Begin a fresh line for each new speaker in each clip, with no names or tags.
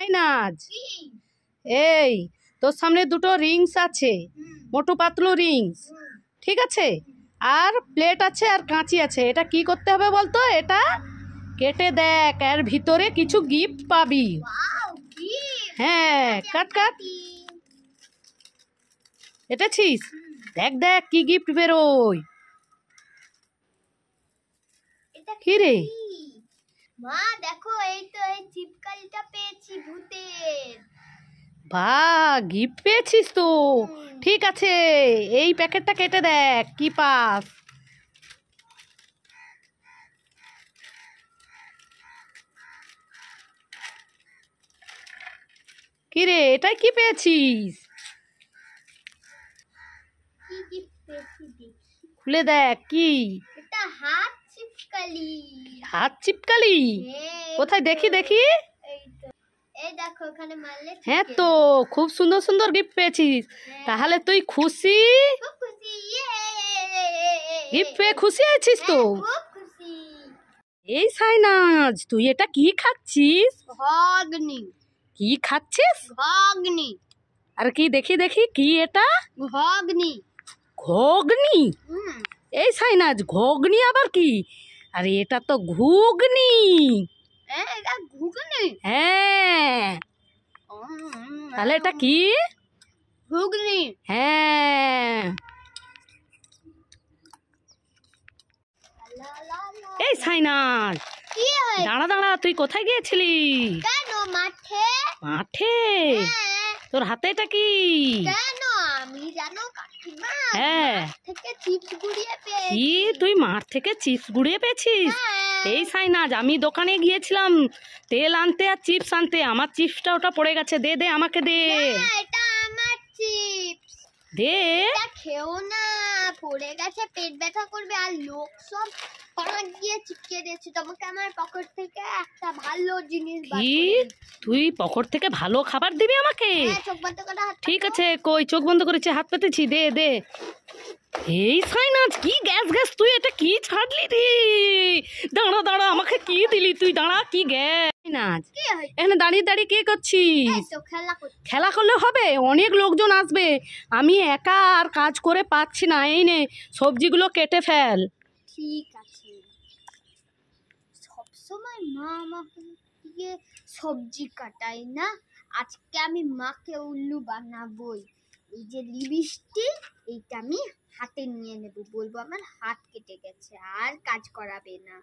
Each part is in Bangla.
নাজ এই তোর সামনে দুটো রিংস আছে, মোটু পাতলু রিংস, ঠিক আছে, আর প্লেট আছে আর কাঁচি আছে। এটা কি করতে হবে বলতো? এটা কেটে দেখ, এর ভিতরে কিছু গিফট পাবি। হ্যাঁ, কাট কাট। কেটেছিস? দেখ দেখ কি গিফট বেরোয়।
কি রে মা? দেখো, এই তো এই চিপকালিটা পেয়েছি ভূতের।
বাহ, গিফট পেয়েছিস তো। ঠিক আছে, এই প্যাকেটটা কেটে দেখ কি পাস। কি রে, এটাই কি পেয়েছিস?
কি গিফট পেয়েছি দেখি।
খুলে দেখ কি।
এটা হাত চিপকালি।
হাত চিপকালি? কোথায় দেখি দেখি।
এই তো, এই দেখো এখানে মারলে।
হ্যাঁ তো, খুব সুন্দর সুন্দর গিফট পেয়েছিস। তাহলে তুই খুশি?
খুব খুশি।
গিফট পেয়ে খুশি আছিস তো?
খুব খুশি।
এই সাইনাজ, তুই এটা কি খাচ্ছিস?
ঘগ্নি।
কি খাচ্ছিস?
ঘগ্নি।
আর কি দেখি দেখি কি এটা?
ঘগ্নি।
ঘগ্নি? এই সাইনাজ, ঘগ্নি আবার কি? আরে এটা তো ঘুগনি।
এটা ঘুগনি?
হ্যাঁ, তাহলে এটা কি?
ঘুগনি।
হ্যাঁ। এই সাইনাজ,
কি হয়?
দাঁড়া দাঁড়া, তুই কোথায় গিয়েছিলি?
কেন মাঠে?
মাঠে? তোর হাতে এটা কি?
কেন? আমি জানো কাকিমা
হ্যাঁ,
থেকে চিপস গুড়িয়ে পেয়েছি।
কি তুই মাঠ থেকে চিপস গুড়িয়ে পেয়েছিস? এই সাইনাজ, আমি দোকানে গিয়েছিলাম তেল আনতে আর চিপস আনতে, আমার চিপসটা ওটা পড়ে গেছে, দে দে আমাকে দে।
এটা আমার চিপস।
দে।
এটা খেও না, পড়ে গেছে, পেট ব্যথা করবে। আর লোক সব পাঁচ দিয়ে চিপকে দিয়েছে। তোমাকে আমার পকেট থেকে একটা ভালো জিনিস বার
কি?
করে
তুই পকেট থেকে ভালো খাবার দিবি আমাকে?
চোখ বন্ধ করে হাত
ঠিক আছে, কই চোখ বন্ধ করেছি, হাত পেতেছি, দে দে। এই সাইনাজ, কি গ্যাস গ্যাস, তুই এটা কি ছাড়লি রে? দাঁড়া দাঁড়া, আমাকে কি দিলি তুই? দাঁড়া, কি গ্যাস। সাইনাজ,
কি হয়?
এখানে দাঁড়িয়ে দাঁড়িয়ে কি করছিস?
তো খেলা করছি।
খেলা করলে হবে? অনেক লোকজন আসবে, আমি একা আর কাজ করে পাচ্ছি না। এই নে, সবজিগুলো কেটে ফেল।
ঠিক আছে। সবসময় মা আমাকে দিয়ে সবজি কাটাই না, আজকে আমি মাকে উল্লু বানাবোই। এই যে লিপস্টিক, এইটা আমি হাতে নিয়ে নেব, বলবো আমার হাত কেটে গেছে, আর কাজ করাবে না।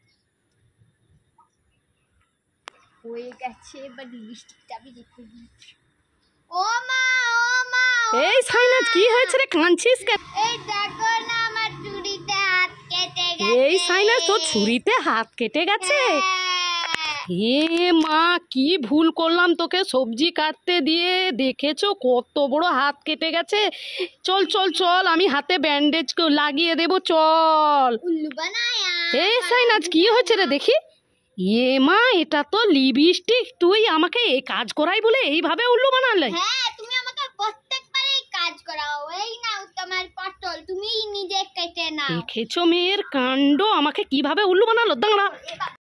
হয়ে গেছে, এবার লিপস্টিকটা আমি রেখে দিই। ও মা, ও মা,
এই সাইনাজ, কি হয়েছে রে, কাঁদছিস কেন?
এই দেখো না, আমার চুড়িতে হাত কেটে গেছে।
এই সাইনাজ, তোর ছুরিতে হাত কেটে গেছে? হে মা, কি ভুল করলাম তোকে সবজি কাটতে দিয়ে, দেখেছো কত বড় হাত কেটে গেছে। চল চল চল, আমি হাতে ব্যান্ডেজ লাগিয়ে দেবো, চল।
উল্লু বানায়া।
এই সাইনাজ, কি হয়েছে রে দেখি। এ মা, এটা তো লিপস্টিক, তুই আমাকে এই কাজ করাই বলে এইভাবে উল্লু বানালে?
হ্যাঁ, তুমি আমাকে প্রত্যেকবারই কাজ করাও। এই নাও তোমার পটল, তুমি নিজে কেটে নাও।
দেখেছো মেয়ের কাণ্ড, আমাকে কিভাবে উল্লু বানালো। দাঁড়া,